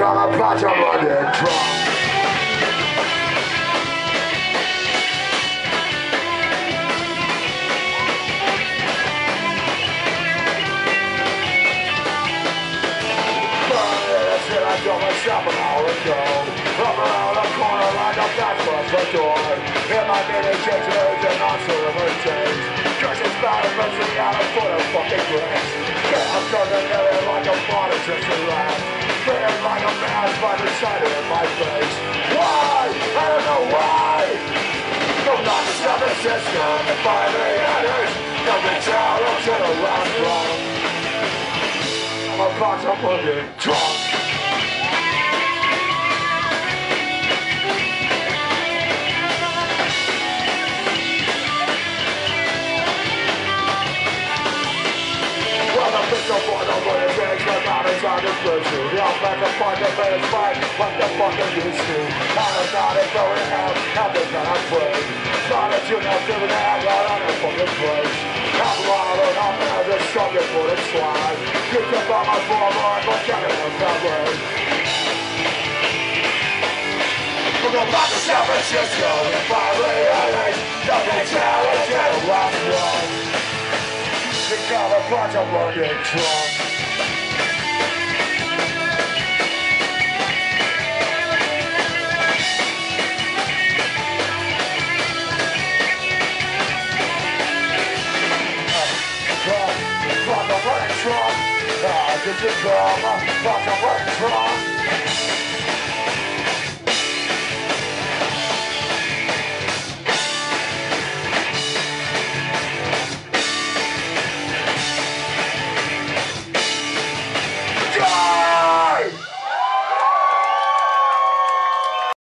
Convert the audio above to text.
a bunch of running drunk. I drove myself an hour ago. Up around the corner like a back across the door. In my mini church there's an answer of her change. Curses bad eventually out of foot of fucking grace. I'm turning it like a monitor to laugh. Feeling like a mask by the side of my face. Why? I don't know why. From not to San Francisco to 5 a.m. From the tower to the last rung. I'm about to put it drunk. So far, I'm gonna finish my mountains on this virtue. I'm back to find the best fight, what the fuck are you to? I'm not a going out, nothing that I pray. Started to not giving out, got on a fucking place. I'm wild and I'm out of sucker for the swine. Kicked up on my former, I'm getting on that way. We'll go back to San Francisco, and finally I ain't nothing challenge and a last one. We got a bunch of running drunk. Bunch of running drunk. This is bunch of running drunk.